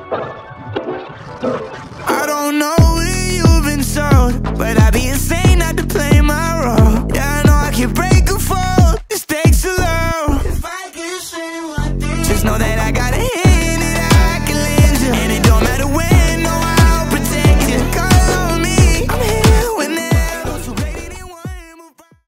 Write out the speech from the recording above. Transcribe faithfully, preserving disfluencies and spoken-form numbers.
I don't know where you've been sold, but I'd be insane not to play my role.